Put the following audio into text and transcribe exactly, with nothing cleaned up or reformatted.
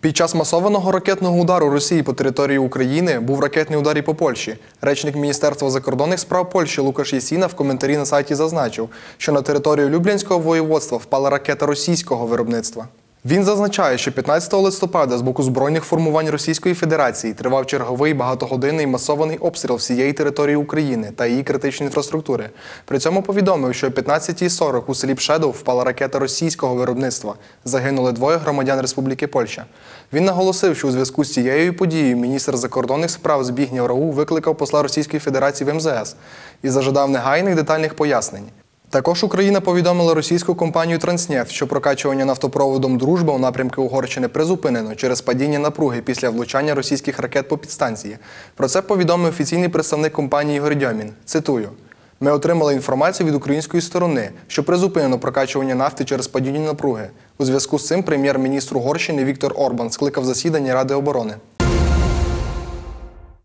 Під час масованого ракетного удару Росії по території України був ракетний удар і по Польщі. Речник Міністерства закордонних справ Польщі Лукаш Єсіна в коментарі на сайті зазначив, що на територію Люблінського воєводства впала ракета російського виробництва. Він зазначає, що п'ятнадцятого листопада з боку збройних формувань Російської Федерації тривав черговий багатогодинний масований обстріл всієї території України та її критичної інфраструктури. При цьому повідомив, що о п'ятнадцятій сорок у селі Пшедов впала ракета російського виробництва. Загинули двоє громадян Республіки Польща. Він наголосив, що у зв'язку з цією подією міністр закордонних справ Збігнєв Рау викликав посла Російської Федерації в ем зе ес і зажадав негайних детальних пояснень. Також Україна повідомила російську компанію «Транснефть», що прокачування нафтопроводом «Дружба» у напрямку Угорщини призупинено через падіння напруги після влучання російських ракет по підстанції. Про це повідомив офіційний представник компанії Ігор Дьомін. Цитую. «Ми отримали інформацію від української сторони, що призупинено прокачування нафти через падіння напруги. У зв'язку з цим прем'єр-міністр Угорщини Віктор Орбан скликав засідання Ради оборони».